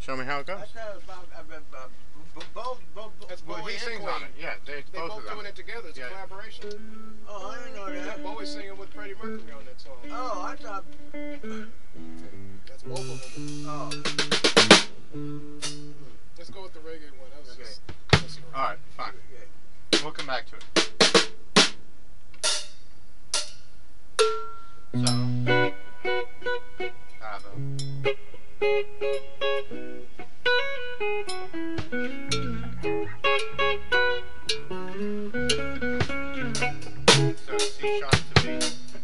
Show me how it goes. That's Well, Bowie he and sings Queen. on it. Yeah, They both both of them. doing it together. It's a collaboration. Oh, I didn't know Yeah, that. Bowie's singing with Freddie Mercury on that song. Oh, I thought. That's both of them. Oh. Let's go with the reggae one. That was Okay. just messing around. All right, fine. We'll come back to it. So, so C sharp to B.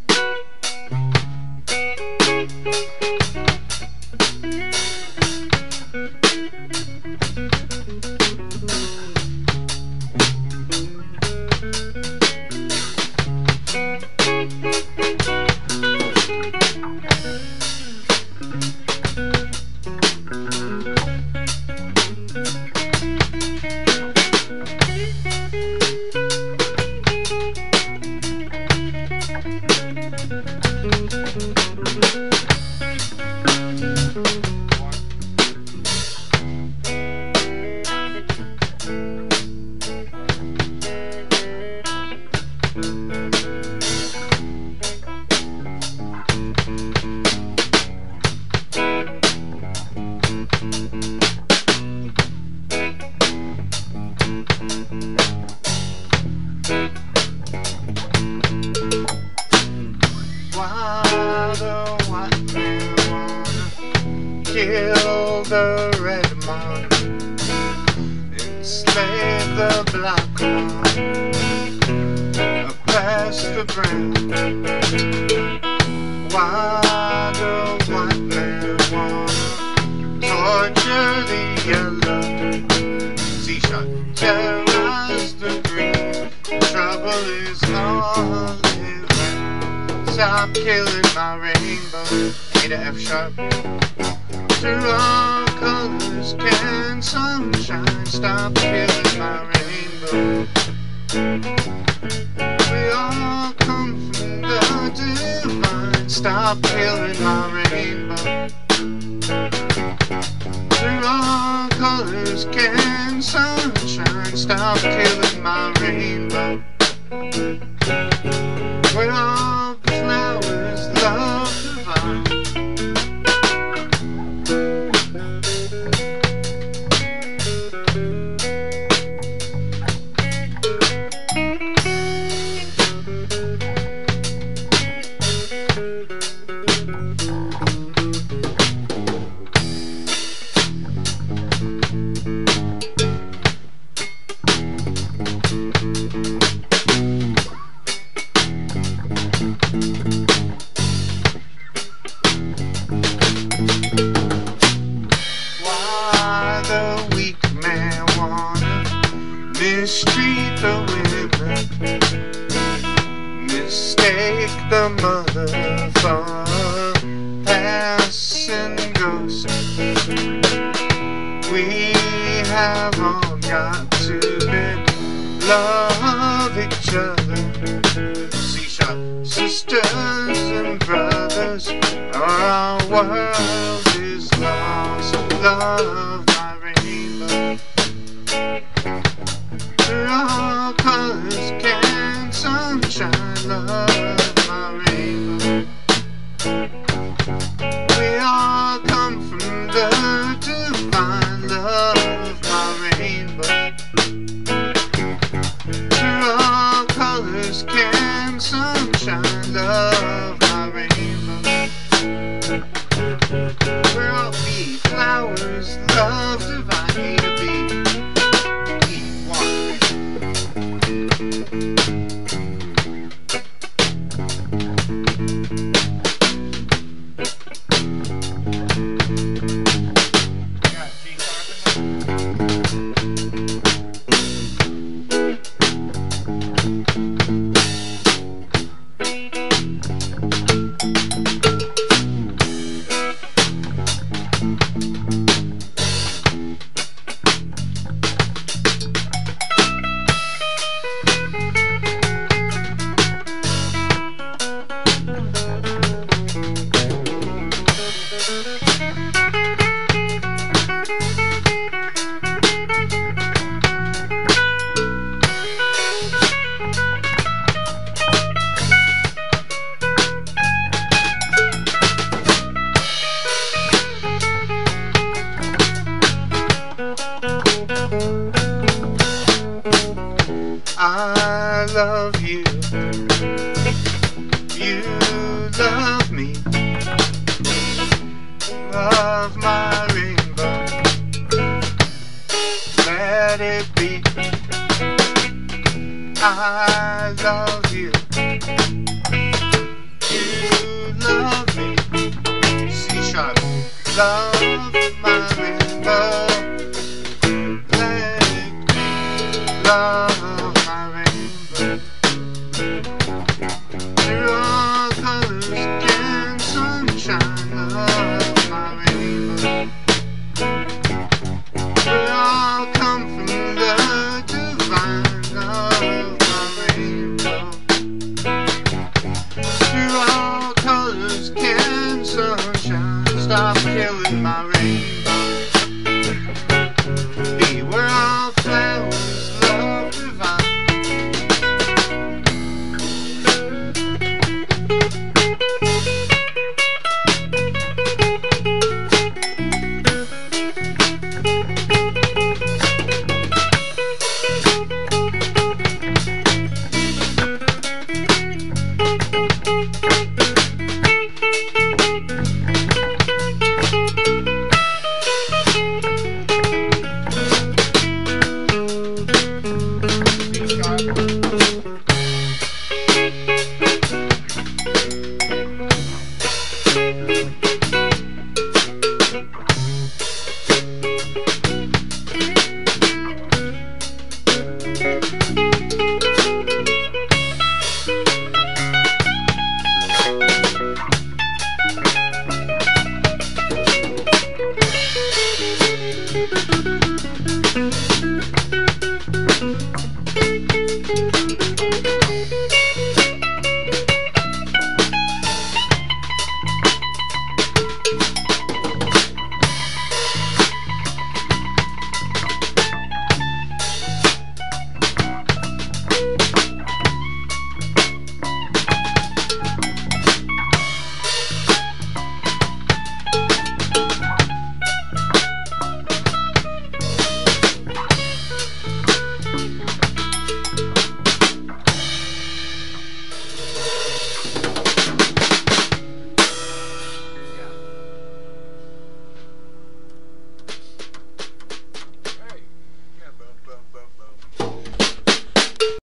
Why the white man wanna kill the red man, enslave the black one, oppress the brown? Why the white man wanna torture the yellow, C-sharp, terrorize the green? Trouble is all around. Stop killing my rainbow. Need a F sharp. Through all colors can sunshine. Stop killing my rainbow. We all come from the divine. Stop killing my rainbow. Through all colors can sunshine. Stop killing my rainbow. We're all flowers, love divine. Why the weak man wanna mistreat the women, mistake the mother for a passing ghost? We have all got to love each other. C-sharp, sisters and brothers, or our world is lost. Love my rainbow. Through all colors can sunshine. Love my rainbow. We all come from the divine. Love my rainbow. Through all colors can sunshine. Love my rainbow. We're all bee flowers, love divine. Need a bee, eat water. of my rainbow. Let it be. I love you. You love me. C sharp. Love my rainbow. Let it be. Love my rainbow. There are colors again, sunshine of my rainbow. We all come from the divine of my rainbow. Through all colors can sunshine stop killing my rainbow.